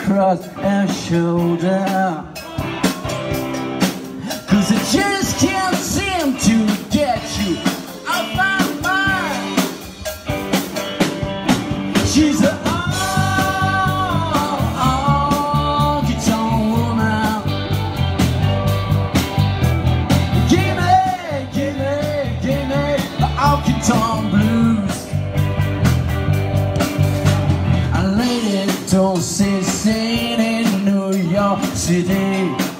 across her shoulder. Cause I just can't seem to get you off my mind. She's a honky-tonk woman. Give me the honky-tonk blues. A lady don't say sing in New York City.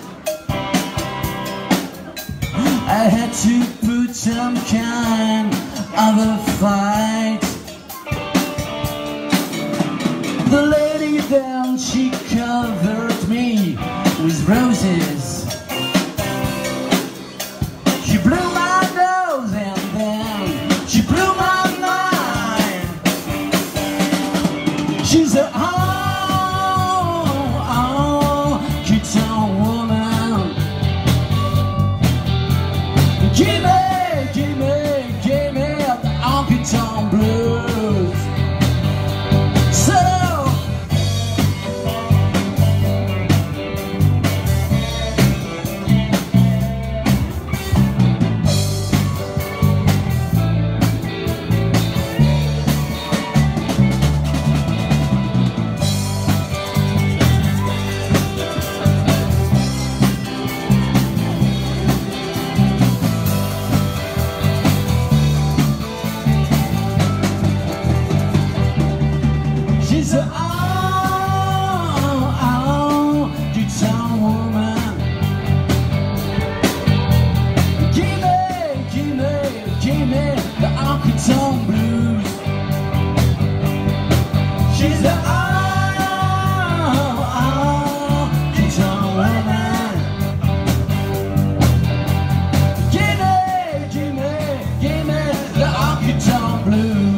I had to put some kind of a fight. The lady then, she covered me with roses. She blew my nose and then she blew my mind. She's a honky-tonk woman. Give me the honky-tonk blues. So she's a honky-tonk woman. Give me the honky-tonk blues. She's a honky-tonk woman. Give me the honky-tonk blues.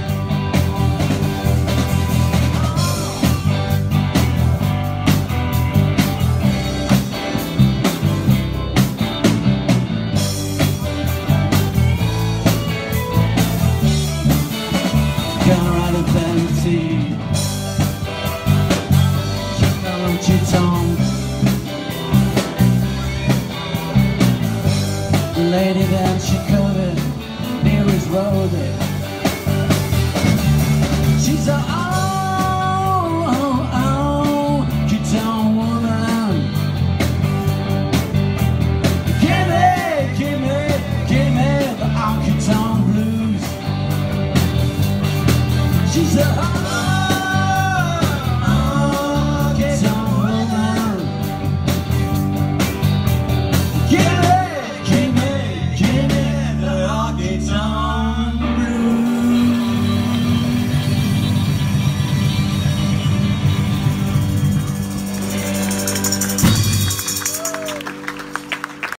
Gonna write a fantasy. Honky-tonk lady that she covered near his road. She's a honky-tonk woman. Give me the honky-tonk blues. She's a honky-tonk woman. Give